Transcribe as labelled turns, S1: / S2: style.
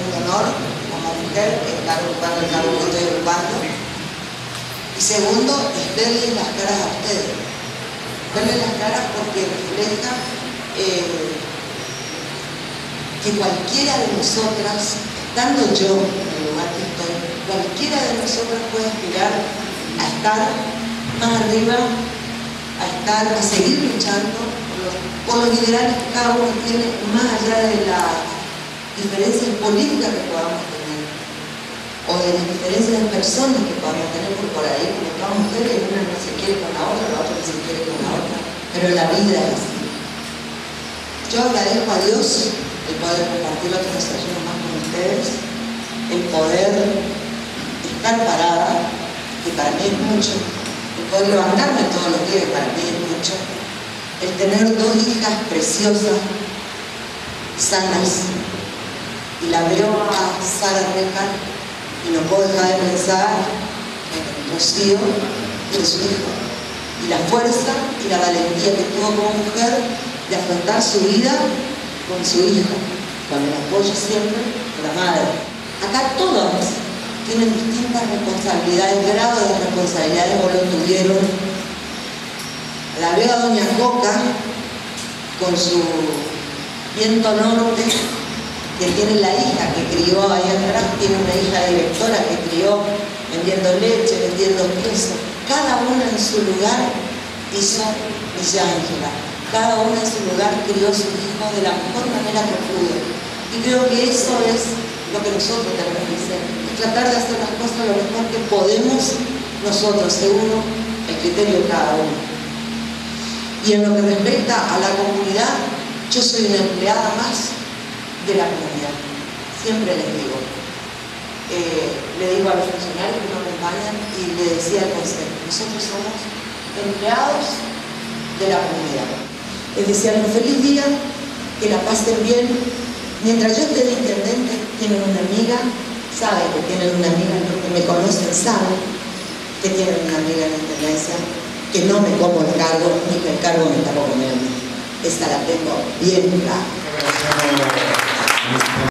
S1: de honor como mujer que está ocupando el cargo que estoy ocupando. Y segundo, es verles las caras a ustedes. Verles las caras porque refleja que cualquiera de nosotras, estando yo en el lugar que estoy, cualquiera de nosotras puede aspirar a estar más arriba, a seguir luchando por los ideales que cada uno tiene, más allá de las diferencias políticas que podamos tener, o de las diferencias de personas que podamos tener, porque por ahí, como todas mujeres, una no se quiere con la otra, la otra no se quiere con la otra, pero la vida es así. Yo agradezco a Dios el poder compartir otros desayunos más con ustedes, el poder estar parada, que para mí es mucho, el poder levantarme todos los días, que para mí es mucho, el tener dos hijas preciosas, sanas, y la veo a Sara Reca y no puedo dejar de pensar en Rocío y en su hijo, y la fuerza y la valentía que tuvo como mujer de afrontar su vida con su hija, con el apoyo siempre de la madre. Acá todas tienen distintas responsabilidades, grados de responsabilidades o lo tuvieron. La veo a doña Coca con su viento norte, que tiene la hija que crió ahí atrás, tiene una hija directora que crió vendiendo leche, vendiendo queso. Cada una en su lugar hizo Villa Ángela. Cada una en su lugar crió a sus hijos de la mejor manera que pudo. Y creo que eso es lo que nosotros tenemos que hacer. Es tratar de hacer las cosas lo mejor que podemos nosotros, según el criterio de cada uno. Y en lo que respecta a la comunidad, yo soy una empleada más de la comunidad. Siempre les digo. Le digo a los funcionarios que me acompañan y le decía al consejo, nosotros somos empleados de la comunidad. Les desearles un feliz día, que la pasen bien. Mientras yo esté de intendente, tienen una amiga, saben que tienen una amiga, los que me conocen saben que tienen una amiga en la intendencia, que no me como el cargo, ni que el cargo me está comiendo. Esta la tengo bien clara.